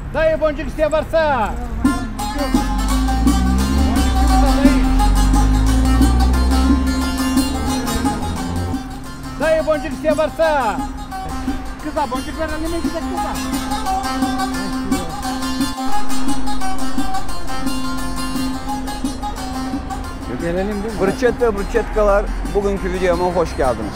Dayı boncuk isteyen varsa. Dayı boncuk isteyen varsa. Kıza boncuk ver elime gidecek kıza. Gelelim değil mi? Brıçet ve brıçetkalar, bugünkü videoma hoş geldiniz.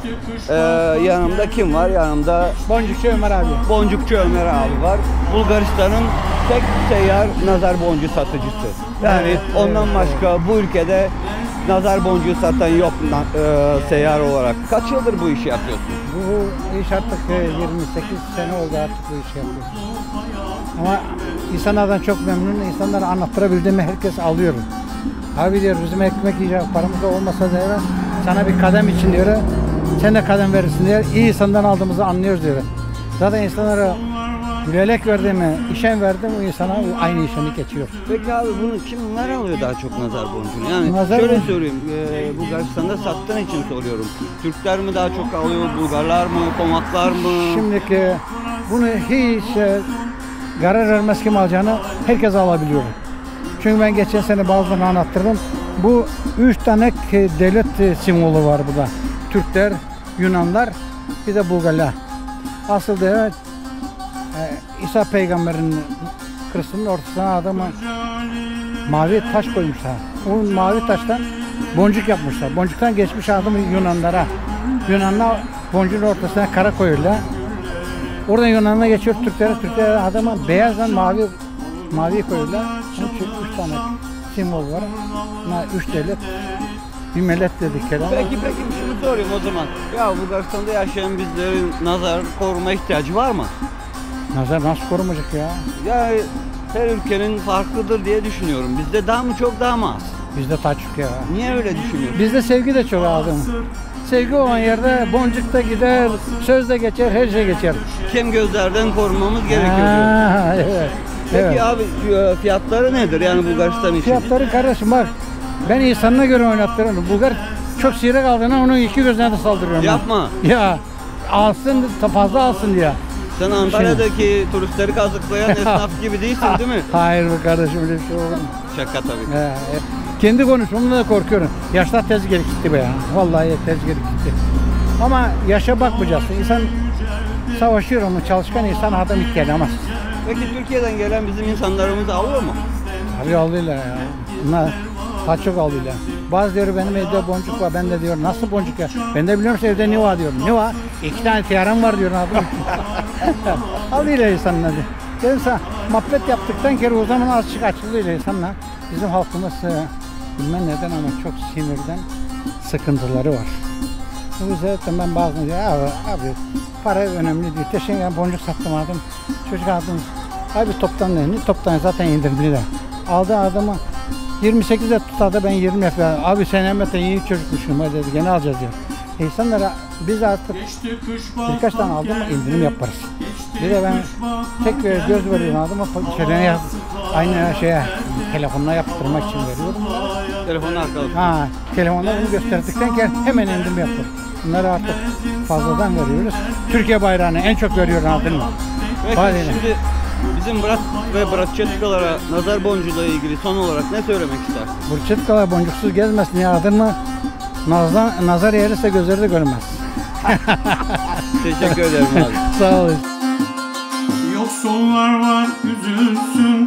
Yanımda kim var? Yanımda Boncukçu Ömer abi. Boncukçu Ömer abi var. Bulgaristan'ın tek seyyar nazar boncuğu satıcısı. Yani ondan başka bu ülkede nazar boncuğu satan yok seyyar olarak. Kaç yıldır bu işi yapıyorsun? Bu iş artık 28 sene oldu artık bu işi yapıyoruz. Ama insanlardan çok memnun. İnsanlara anlattırabildiğimi herkes alıyor. Abi diyor bizim ekmek yiyecek paramız da olmasa diyor. Sana bir kadem için diyor. Sen de kadem verirsin diyor. İyi insandan aldığımızı anlıyoruz diyor. Zaten insanlara gülerek verdiğimi, işen verdim o insana aynı işeni geçiyor. Peki abi bunu kimler alıyor daha çok nazar boncuğunu? Yani Nazar şöyle boncuğu. söyleyeyim, Bulgaristan'da sattığın için soruyorum. Türkler mi daha çok alıyor, Bulgarlar mı, Pomaklar mı? Şimdiki bunu hiç karar vermez kim alacağını herkes alabiliyor. Çünkü ben geçen sene bazılarını anlattırdım. Bu 3 tane devlet simvolu var burada. Türkler, Yunanlar, bir de Bulgarlar. Asıl da İsa peygamberin kırısının ortasına adamı mavi taş koymuşlar. O mavi taştan boncuk yapmışlar. Boncuktan geçmiş adamı Yunanlara. Yunanlar boncuğun ortasına kara koyuyorlar. Oradan Yunan'a geçiyor Türklere. Türklere adama beyazdan mavi koyuyorlar. Onun için 3 tane simbol var. Bunlar 3 devlet, bir millet dedikleri. Peki şunu sorayım o zaman. Ya Bulgaristan'da yaşayan bizlerin nazar koruma ihtiyacı var mı? Nazar nasıl korumayacak ya? Yani her ülkenin farklıdır diye düşünüyorum. Bizde daha mı çok daha mı az? Bizde taçlık ya. Niye öyle düşünüyorsun? Bizde sevgi de çok adam. Sevgi olan yerde boncuk da gider, söz de geçer, her şey geçer. Kem gözlerden korumamız gerekiyor diyor. Ha, evet. Peki Evet. abi fiyatları nedir yani Bulgaristan için? Fiyatları kardeşim bak, ben insanına göre oynattırıyorum. Bulgar çok siyrek aldığına onun iki gözüne de saldırıyorum. Yapma. Ya alsın, fazla alsın diye. Sen Antalya'daki turistleri kazıklayan esnaf gibi değilsin değil mi? Hayır be kardeşim, öyle bir şey olur mu? Şaka tabii. Kendi konuşmamda da korkuyorum. Yaşlar tez geri gitti be ya. Vallahi tez geri gitti. Ama yaşa bakmayacaksın. İnsan savaşıyor ama çalışkan insan adam ihtiyacamaz. Peki Türkiye'den gelen bizim insanlarımız alıyor mu? Tabii alıyorlar ya. Bunlar daha çok alıyorlar. Bazı diyor benim evde boncuk var. Ben de diyor nasıl boncuk ya? Ben de biliyorum evde ne var diyorum. Ne var? 2 tane tiyaram var diyor adam. Alıyorlar insanlar. Ben sana muhabbet yaptıktan kere o zaman azıcık açılıyor insanlar. Bizim halkımız bilmem neden ama çok sinirden sıkıntıları var. O yüzden ben bazen diyor abi para önemli değil. Teşekkür boncuk sattım adam. Çocuk aldım. Abi toptan ne? Toptan zaten indirdiler. Aldı adamı 28'e tutadı ben 20 yapıyorum. Abi sen hemen iyi çocukmuşum dedi. Gene alacağız diyor. İnsanlara biz artık birkaç tane aldım indirim yaparız. Bir de ben tek göz veriyorum adama aynı şeye telefonuna yaptırmak için veriyorum. Telefonla arkalık. Ha, telefonla bunu gösterdikten sonra hemen indirim yaptım. Bunları artık fazladan veriyoruz. Türkiye bayrağını en çok veriyor adını. Peki şimdi bizim Brat ve Bratçetkalara nazar boncuğuyla ilgili son olarak ne söylemek istersin? Bratçetkalar boncuksuz gezmesin ya adını. Nazar yerirse gözleri de görmez. Teşekkür ederim abi. Sağ olun. Yoksullar var üzülsün